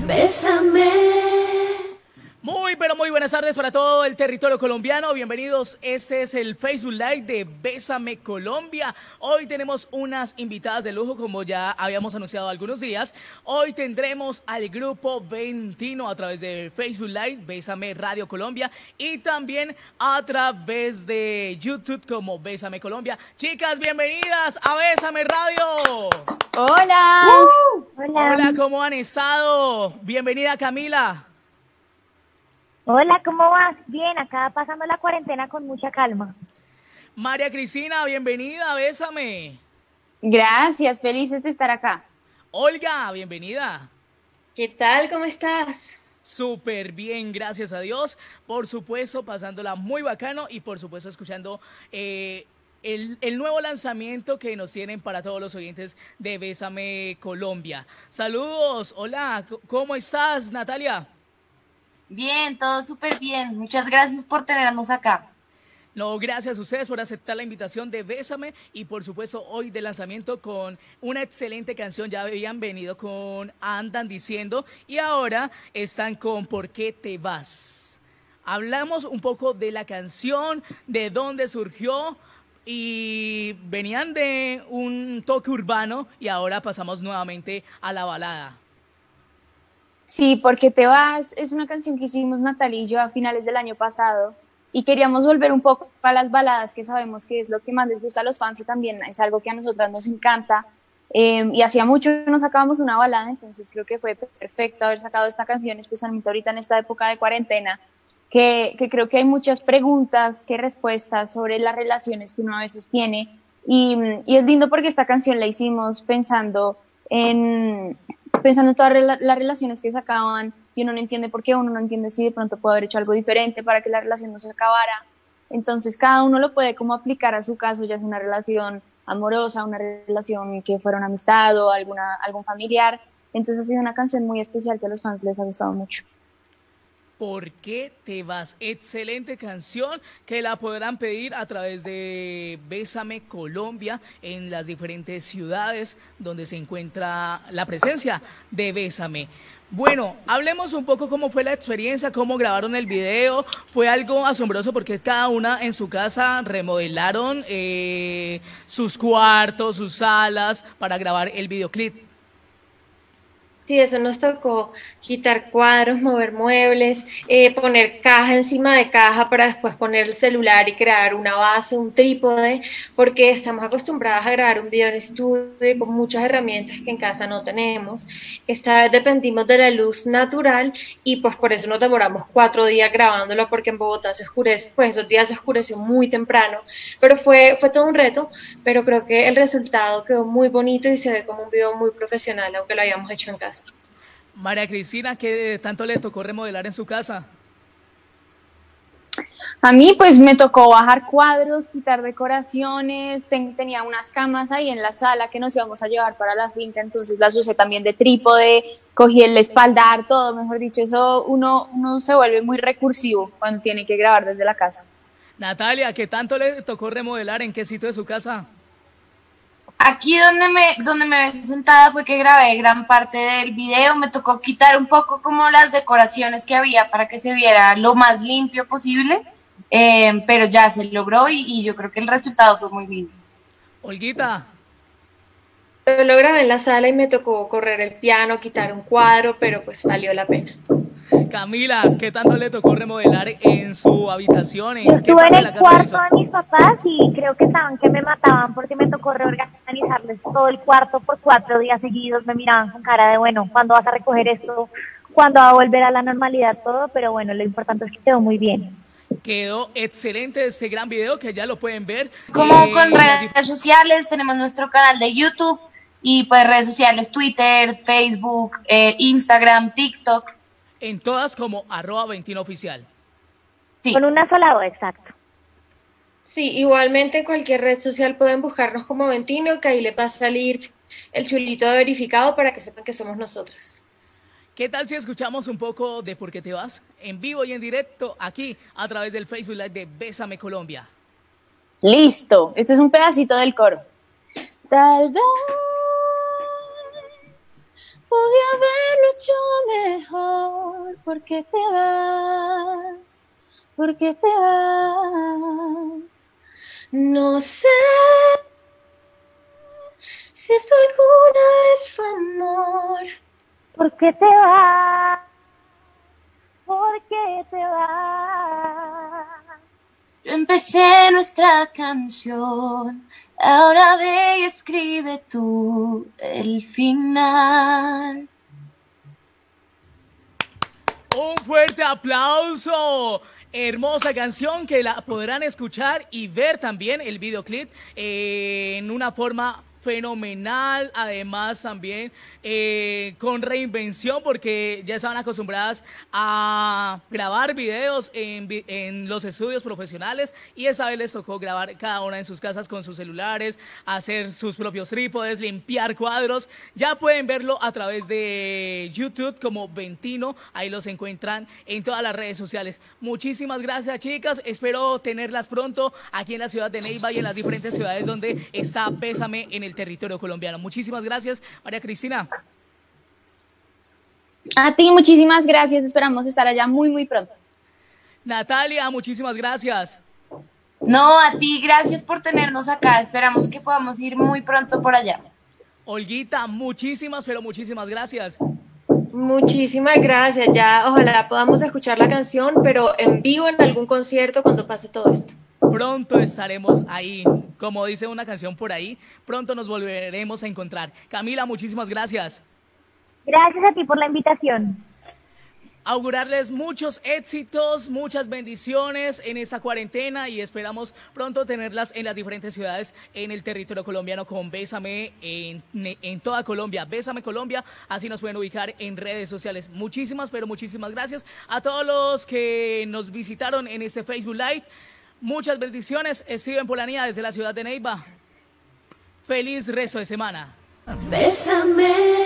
Bésame. Muy, pero muy buenas tardes para todo el territorio colombiano. Bienvenidos. Este es el Facebook Live de Bésame Colombia. Hoy tenemos unas invitadas de lujo, como ya habíamos anunciado algunos días. Hoy tendremos al grupo Ventino a través de Facebook Live, Bésame Radio Colombia, y también a través de YouTube como Bésame Colombia. Chicas, bienvenidas a Bésame Radio. Hola. Hola. Hola, ¿cómo han estado? Bienvenida, Camila. Hola, ¿cómo vas? Bien, acá pasando la cuarentena con mucha calma. María Cristina, bienvenida, Bésame. Gracias, felices de estar acá. Olga, bienvenida. ¿Qué tal? ¿Cómo estás? Súper bien, gracias a Dios. Por supuesto, pasándola muy bacano y por supuesto escuchando el nuevo lanzamiento que nos tienen para todos los oyentes de Bésame Colombia. Saludos, hola, ¿cómo estás, Natalia? Bien, todo súper bien. Muchas gracias por tenernos acá. No, gracias a ustedes por aceptar la invitación de Bésame y por supuesto hoy de lanzamiento con una excelente canción. Ya habían venido con Andan Diciendo y ahora están con ¿Por qué te vas? Hablamos un poco de la canción, de dónde surgió y venían de un toque urbano y ahora pasamos nuevamente a la balada. Sí, porque te vas es una canción que hicimos Natalia y yo a finales del año pasado y queríamos volver un poco a las baladas, que sabemos que es lo que más les gusta a los fans y también es algo que a nosotras nos encanta. Y hacía mucho no sacábamos una balada, entonces creo que fue perfecto haber sacado esta canción, especialmente ahorita en esta época de cuarentena, que creo que hay muchas preguntas que respuestas sobre las relaciones que uno a veces tiene y es lindo porque esta canción la hicimos pensando en todas las relaciones que se acaban y uno no entiende por qué, uno no entiende si de pronto puede haber hecho algo diferente para que la relación no se acabara. Entonces cada uno lo puede como aplicar a su caso, ya sea una relación amorosa, una relación que fuera una amistad o algún familiar. Entonces ha sido una canción muy especial que a los fans les ha gustado mucho. ¿Por qué te vas? Excelente canción que la podrán pedir a través de Bésame Colombia en las diferentes ciudades donde se encuentra la presencia de Bésame. Bueno, hablemos un poco cómo fue la experiencia, cómo grabaron el video. Fue algo asombroso porque cada una en su casa remodelaron sus cuartos, sus salas para grabar el videoclip. Sí, eso nos tocó quitar cuadros, mover muebles, poner caja encima de caja para después poner el celular y crear una base, un trípode, porque estamos acostumbradas a grabar un video en estudio con muchas herramientas que en casa no tenemos. Esta vez dependimos de la luz natural y pues por eso nos demoramos 4 días grabándolo porque en Bogotá se oscurece, pues esos días se oscureció muy temprano, pero fue todo un reto, pero creo que el resultado quedó muy bonito y se ve como un video muy profesional, aunque lo hayamos hecho en casa. María Cristina, ¿qué tanto le tocó remodelar en su casa? A mí pues me tocó bajar cuadros, quitar decoraciones, tenía unas camas ahí en la sala que nos íbamos a llevar para la finca, entonces las usé también de trípode, cogí el espaldar, todo, mejor dicho, eso uno se vuelve muy recursivo cuando tiene que grabar desde la casa. Natalia, ¿qué tanto le tocó remodelar? ¿En qué sitio de su casa? Aquí donde me ves sentada fue que grabé gran parte del video. Me tocó quitar un poco como las decoraciones que había para que se viera lo más limpio posible, pero ya se logró y yo creo que el resultado fue muy lindo. Olguita. Yo lo grabé en la sala y me tocó correr el piano, quitar un cuadro, pero pues valió la pena. Camila, ¿qué tanto le tocó remodelar en su habitación? Yo estuve en el cuarto de mis papás y creo que estaban que me mataban porque me tocó reorganizarles todo el cuarto por 4 días seguidos. Me miraban con cara de, bueno, ¿cuándo vas a recoger esto? ¿Cuándo va a volver a la normalidad todo? Pero bueno, lo importante es que quedó muy bien. Quedó excelente ese gran video que ya lo pueden ver. Como con redes sociales, tenemos nuestro canal de YouTube y pues redes sociales, Twitter, Facebook, Instagram, TikTok. En todas como @ventinoficial. Sí. Con una sola O, exacto. Sí, igualmente en cualquier red social pueden buscarnos como Ventino, que ahí les va a salir el chulito de verificado para que sepan que somos nosotras. ¿Qué tal si escuchamos un poco de Por qué te vas? En vivo y en directo aquí a través del Facebook Live de Bésame Colombia. Listo, este es un pedacito del coro. Tal vez podía haberlo hecho ¿por qué te vas? ¿Por qué te vas? No sé si esto alguna vez fue amor. ¿Por qué te vas? ¿Por qué te vas? Yo empecé nuestra canción, ahora ve y escribe tú el final. Un fuerte aplauso. Hermosa canción que la podrán escuchar y ver también el videoclip en una forma fenomenal, además también con reinvención, porque ya estaban acostumbradas a grabar videos en los estudios profesionales y esa vez les tocó grabar cada una en sus casas con sus celulares, hacer sus propios trípodes, limpiar cuadros. Ya pueden verlo a través de YouTube como Ventino, ahí los encuentran en todas las redes sociales. Muchísimas gracias, chicas, espero tenerlas pronto aquí en la ciudad de Neiva y en las diferentes ciudades donde está Bésame en el territorio colombiano. Muchísimas gracias, María Cristina. A ti muchísimas gracias, esperamos estar allá muy, muy pronto. Natalia, muchísimas gracias. No, a ti, gracias por tenernos acá. Esperamos que podamos ir muy pronto por allá. Olguita, muchísimas, pero muchísimas gracias. Muchísimas gracias. Ya ojalá podamos escuchar la canción, pero en vivo en algún concierto cuando pase todo esto. Pronto estaremos ahí, como dice una canción por ahí, pronto nos volveremos a encontrar. Camila, muchísimas gracias. Gracias a ti por la invitación. Augurarles muchos éxitos, muchas bendiciones en esta cuarentena y esperamos pronto tenerlas en las diferentes ciudades en el territorio colombiano con Bésame en toda Colombia. Bésame Colombia, así nos pueden ubicar en redes sociales. Muchísimas, pero muchísimas gracias a todos los que nos visitaron en este Facebook Live. Muchas bendiciones. Steven Polanía desde la ciudad de Neiva. Feliz resto de semana. Bésame.